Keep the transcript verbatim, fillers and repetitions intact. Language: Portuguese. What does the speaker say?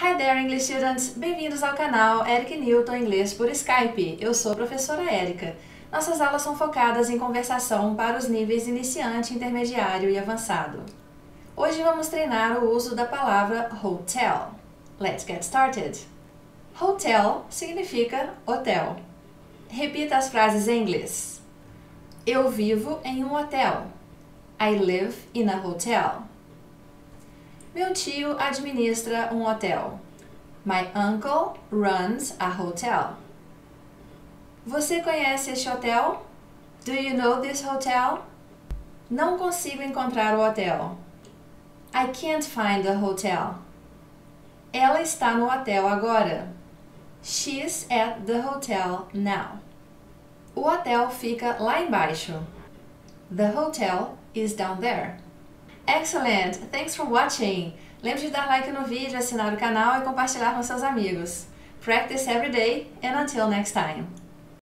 Hi there, English students! Bem-vindos ao canal Eric Newton Inglês por Skype. Eu sou a professora Érica. Nossas aulas são focadas em conversação para os níveis iniciante, intermediário e avançado. Hoje vamos treinar o uso da palavra hotel. Let's get started! Hotel significa hotel. Repita as frases em inglês. Eu vivo em um hotel. I live in a hotel. Meu tio administra um hotel. My uncle runs a hotel. Você conhece este hotel? Do you know this hotel? Não consigo encontrar o hotel. I can't find the hotel. Ela está no hotel agora. She's at the hotel now. O hotel fica lá embaixo. The hotel is down there. Excellent! Thanks for watching! Lembre de dar like no vídeo, assinar o canal e compartilhar com seus amigos. Practice every day and until next time!